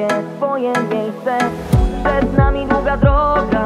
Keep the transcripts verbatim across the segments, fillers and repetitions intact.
swoje miejsce. Przed nami długa droga,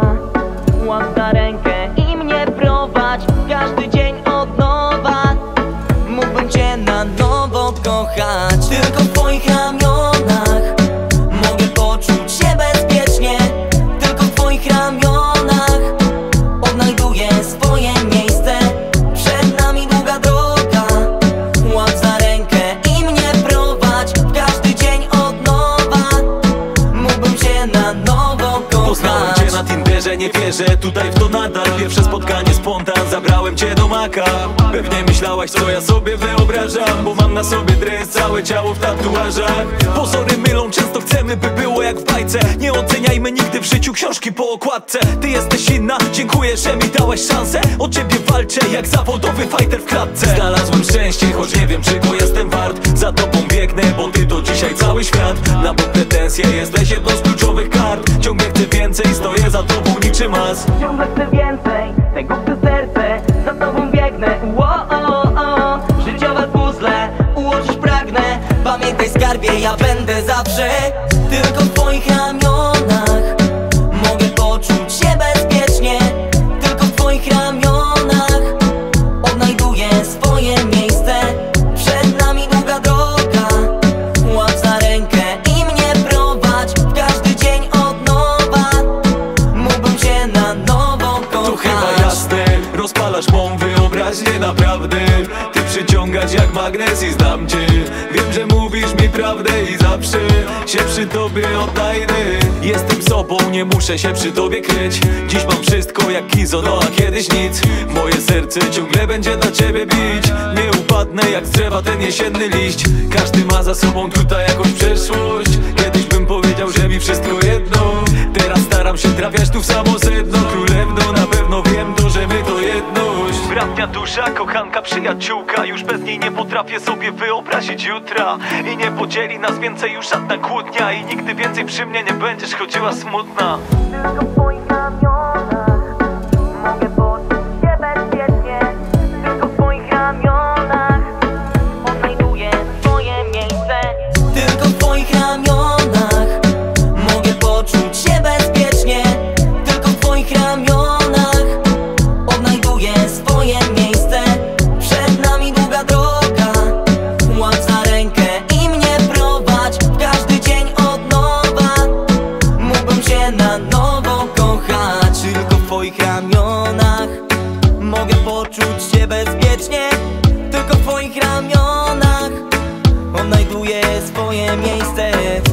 łap za rękę i mnie prowadź. Każdy dzień od nowa mógłbym cię na nowo kochać. Tylko w twoich ramionach mogę poczuć się bezpiecznie. Tylko w twoich ramionach odnajduję swoje miejsce. Przed nami długa droga, łap za rękę i mnie prowadź. Każdy dzień od nowa mógłbym cię na nowo kochać. Poznałem cię na Tinderze, nie wierzę tutaj w to nadal. Pierwsze spotkanie spontan, zabrałem cię do maka. Pewnie myślałaś, co ja sobie wyobrażam, bo mam na sobie dres, całe ciało w tatuażach. Pozory mylą, często chcemy, by było jak w bajce. Nie oceniajmy nigdy w życiu książki po okładce. Ty jesteś inna, dziękuję, że mi dałeś szansę. O ciebie walczę jak zawodowy fighter w klatce. Znalazłem szczęście, choć nie wiem, czy go jestem wart. Za tobą biegnę, bo ty to dzisiaj cały świat. Na bok pretensje, jesteś jedną z kluczowych kart. Ciągle chcę więcej, stoję za tobą niczym as. Ciągle chcę więcej, tego chcę serce. Za tobą biegnę, wo, o, o. Życiowe puzzle ułożyć pragnę. Pamiętaj skarbie, ja będę zawsze. Tylko w twoich ramionach mogę poczuć się bezpiecznie. Tylko w twoich ramionach odnajduję swoje miejsce. Przed nami długa droga, łap za rękę i mnie prowadź. Każdy dzień od nowa mógłbym cię na nowo kochać. To chyba jasne, rozpalasz mą wyobraźnię naprawdę. Ty przyciągać jak magnes i znam cię. Wiem, że mówisz mi prawdę i zawsze się przy tobie odnajdę. Jestem sobą, nie muszę się przy tobie kryć. Dziś mam wszystko jak Kizo, no a kiedyś nic. Moje serce ciągle będzie dla ciebie bić. Nie upadnę jak z drzewa ten jesienny liść. Każdy ma za sobą tutaj jakąś przeszłość. Kiedyś bym powiedział, że mi wszystko jedno. Teraz staram się trafiać tu w samo sedno. Królewno, na pewno wiem to, że my to jedność. Bratnia dusza, kochanka, przyjaciółka. Już bez niej nie potrafię sobie wyobrazić jutra. I nie podzieli nas więcej już żadna kłótnia. I nigdy więcej przy mnie nie będziesz chodziła smutna. Tylko w twoich ramionach mogę poczuć się bezpiecznie. Tylko w twoich ramionach odnajduję swoje miejsce. Tylko w twoich ramionach mogę poczuć się bezpiecznie. Tylko w twoich ramionach odnajduję swoje miejsce. Przed nami długa droga, łap za rękę i mnie prowadź. Każdy dzień od nowa mógłbym cię na nowo kochać. Tylko w twoich ramionach mogę poczuć się bezpiecznie. Tylko w twoich ramionach odnajduję swoje miejsce.